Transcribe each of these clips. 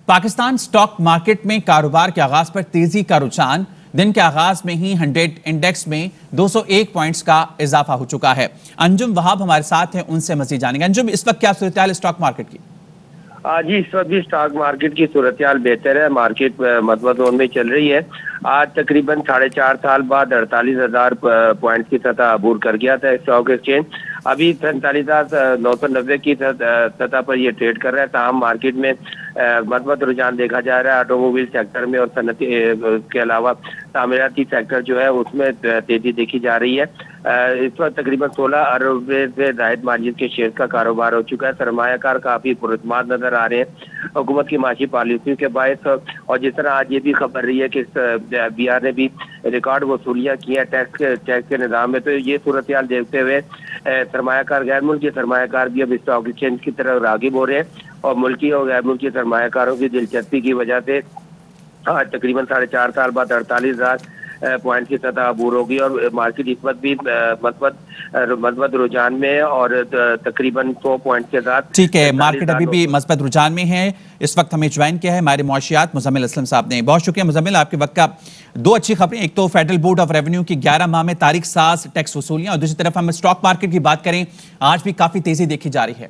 Pakistan stock market میں کاروبار کے آغاز پر تیزی کا رجحان، دن کے آغاز میں ہی 100 انڈیکس میں 201 پوائنٹس کا اضافہ ہو چکا ہے۔ انجم وہاب ہمارے ساتھ ہیں، ان سے مزید جانیں گے۔ انجم، اس وقت کیا صورتحال ہے سٹاک مارکیٹ کی؟ جی، اس وقت بھی سٹاک مارکیٹ کی صورتحال بہتر ہے۔ مارکیٹ مثبت زون میں چل رہی ہے۔ آج تقریباً 4.5 سال بعد 48,000 پوائنٹ کی سطح عبور کر گیا تھا اسٹاک ایکسچینج۔ ابھی 45,990 کی سطح پر یہ ٹریڈ کر رہا ہے۔ تاہم مارکیٹ میں مثبت رجحان دیکھا جا رہا ہے۔ آٹو موبائل سیکٹر میں اور صنعتی کے علاوہ تعمیراتی سیکٹر جو ہے اس میں تیزی دیکھی جا رہی ہے۔ اس وقت تقریباً 16 ارب سے زائد مارجن کے شیئر کا کاروبار ہو چکا ہے۔ سرمایہ کار کافی پراعتماد نظر آ رہے ہیں حکومت کی معاشی پالیسیوں کے باعث، اور جس طرح آج یہ بھی خبر رہی ہے کہ بی آر نے بھی ریکارڈ وصولیاں کی ہیں ٹیکس کے نظام میں، تو یہ صورتحال دیکھتے ہوئے سرمایہ کار غیر ملکی سرمایہ کار بھی اب اسٹاک ایکسچینج کی طرف راغب ہو رہے ہیں، اور ملکی اور غیر ملکی سرمایہ کاروں کی دلچسپی کی وجہ سے آج تقریباً 4.5 سال بعد 48,000 پوائنٹ کی سطح عبور ہوگی، اور مارکیٹ اس وقت بھی مثبت رجحان میں اور تقریباً 100 پوائنٹ کے ساتھ۔ ٹھیک ہے، مارکیٹ ابھی بھی مثبت رجحان میں ہے۔ اس وقت ہمیں جوائن کیا ہے ہمارے معاشیات مزمل اسلم صاحب نے۔ بہت شکریہ مزمل، آپ کے وقت کا۔ دو اچھی خبریں، ایک تو فیڈرل بورڈ آف ریونیو کی 11 ماہ میں تاریخ ساز ٹیکس وصولیاں، اور دوسری طرف ہم سٹاک مارکیٹ کی بات کریں، آج بھی کافی تیزی دیکھی جا رہی ہے۔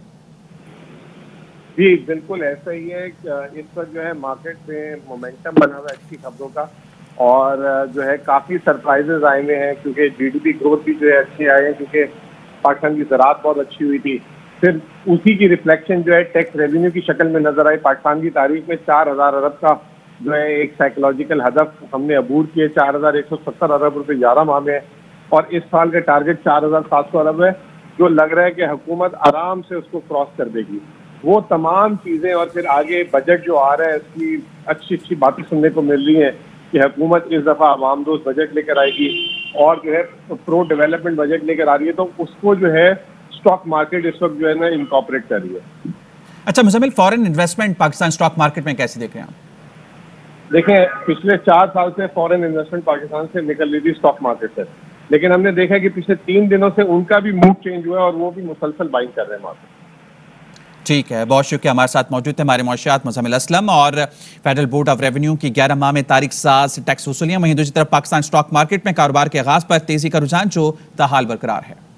جی بالکل ایسا ہی ہے۔ اس وقت جو ہے مارکیٹ میں مومنٹم بنا ہوا ہے اچھی خبروں کا، اور جو ہے کافی سرپرائزز آئے ہوئے ہیں، کیونکہ جی ڈی پی گروتھ بھی جو ہے اچھی آئے ہیں، کیونکہ پاکستان کی زراعت بہت اچھی ہوئی تھی۔ پھر اسی کی ریفلیکشن جو ہے ٹیکس ریونیو کی شکل میں نظر آئی۔ پاکستان کی تاریخ میں 4,000 ارب کا جو ہے ایک سائیکولوجیکل ہدف ہم نے عبور کیے، 4,170 ارب روپے 11 ماہ میں، اور اس سال کا ٹارگٹ 4,700 ارب ہے، جو لگ رہا ہے کہ حکومت آرام سے اس کو کراس کر دے گی۔ وہ تمام چیزیں، اور پھر آگے بجٹ جو آ رہا ہے اس کی اچھی باتیں سننے کو مل رہی ہیں کہ حکومت اس دفعہ عوام دوست بجٹ لے کر آئے گی، اور جو ہے پرو ڈیولپمنٹ بجٹ لے کر آ رہی ہے، تو اس کو جو ہے سٹاک مارکیٹ اس وقت جو ہے نا انکارپوریٹ کر رہی ہے۔ اچھا Muzammil, foreign investment Pakistan stock market میں کیسے دیکھ رہے ہیں آپ؟ دیکھیں، پچھلے 4 سال سے فورن انویسٹمنٹ پاکستان سے نکل رہی تھی سٹاک مارکیٹ سے، لیکن ہم نے دیکھا کہ پچھلے 3 دنوں سے ان کا بھی موڈ چینج ہوا ہے، اور وہ بھی مسلسل بائنگ کر رہے ہیں مارکیٹ۔ ٹھیک ہے، بہت شکریہ۔ ہمارے ساتھ موجود تھے ہمارے معاشیات مزمل اسلم۔ اور فیڈرل بورڈ آف ریونیو کی 11 ماہ میں تاریخ ساز ٹیکس وصولیاں، وہیں دوسری طرف پاکستان سٹاک مارکیٹ میں کاروبار کے آغاز پر تیزی کا رجحان جو تاحال برقرار ہے۔